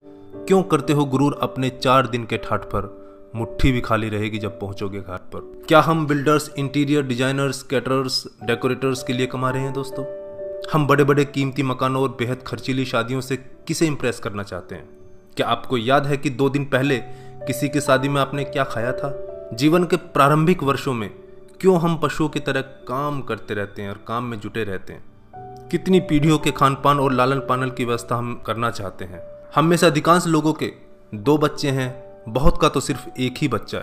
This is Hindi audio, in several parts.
क्यों करते हो गुरूर अपने 4 दिन के ठाठ पर, मुट्ठी भी खाली रहेगी जब पहुंचोगे घाट पर। क्या हम builders, interior designers, caterers, decorators के लिए कमा रहे हैं दोस्तों? हम बड़े बड़े कीमती मकानों और बेहद खर्चीली शादियों से किसे इंप्रेस करना चाहते हैं? क्या आपको याद है कि 2 दिन पहले किसी की शादी में आपने क्या खाया था? जीवन के प्रारंभिक वर्षों में क्यों हम पशुओं की तरह काम करते रहते हैं और काम में जुटे रहते हैं? कितनी पीढ़ियों के खान पान और लालन पालन की व्यवस्था हम करना चाहते हैं? हम में से अधिकांश लोगों के 2 बच्चे हैं, बहुत का तो सिर्फ एक ही बच्चा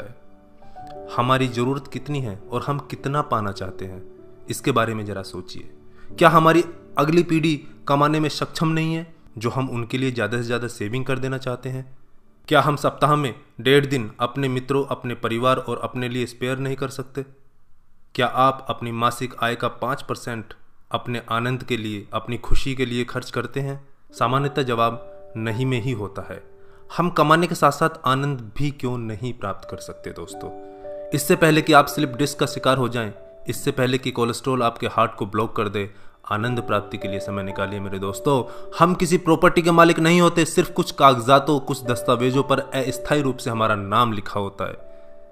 है। हमारी जरूरत कितनी है और हम कितना पाना चाहते हैं, इसके बारे में जरा सोचिए। क्या हमारी अगली पीढ़ी कमाने में सक्षम नहीं है जो हम उनके लिए ज़्यादा से ज़्यादा सेविंग कर देना चाहते हैं? क्या हम सप्ताह में 1.5 दिन अपने मित्रों, अपने परिवार और अपने लिए स्पेयर नहीं कर सकते? क्या आप अपनी मासिक आय का 5% अपने आनंद के लिए, अपनी खुशी के लिए खर्च करते हैं? सामान्यतः जवाब नहीं में ही होता है। हम कमाने के साथ साथ आनंद भी क्यों नहीं प्राप्त कर सकते दोस्तों? इससे पहले कि आप स्लिप डिस्क का शिकार हो जाएं, इससे पहले कि कोलेस्ट्रॉल आपके हार्ट को ब्लॉक कर दे, आनंद प्राप्ति के लिए समय निकालिए मेरे दोस्तों। हम किसी प्रॉपर्टी के मालिक नहीं होते, सिर्फ कुछ कागजातों, कुछ दस्तावेजों पर अस्थायी रूप से हमारा नाम लिखा होता है।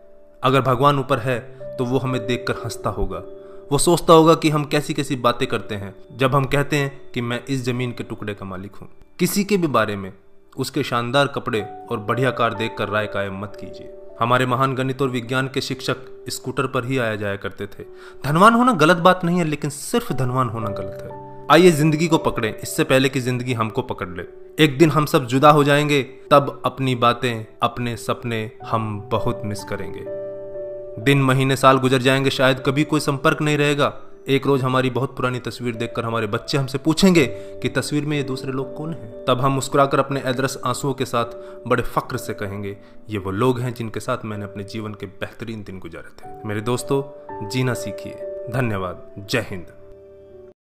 अगर भगवान ऊपर है तो वो हमें देखकर हंसता होगा। वो सोचता होगा कि हम कैसी कैसी बातें करते हैं जब हम कहते हैं कि मैं इस जमीन के टुकड़े का मालिक हूं। किसी के भी बारे में उसके शानदार कपड़े और बढ़िया कार देखकर राय कायम मत कीजिए। हमारे महान गणित और विज्ञान के शिक्षक स्कूटर पर ही आया जाया करते थे। धनवान होना गलत बात नहीं है, लेकिन सिर्फ धनवान होना गलत है। आइए जिंदगी को पकड़ें इससे पहले कि जिंदगी हमको पकड़ ले। एक दिन हम सब जुदा हो जाएंगे, तब अपनी बातें, अपने सपने हम बहुत मिस करेंगे। दिन, महीने, साल गुजर जाएंगे, शायद कभी कोई संपर्क नहीं रहेगा। एक रोज हमारी बहुत पुरानी तस्वीर देखकर हमारे बच्चे हमसे पूछेंगे कि तस्वीर में ये दूसरे लोग कौन हैं? तब हम मुस्कुराकर अपने अदरस आंसुओं के साथ बड़े फक्र से कहेंगे, ये वो लोग हैं जिनके साथ मैंने अपने जीवन के बेहतरीन दिन गुजारे थे। मेरे दोस्तों, जीना सीखिए। धन्यवाद। जय हिंद।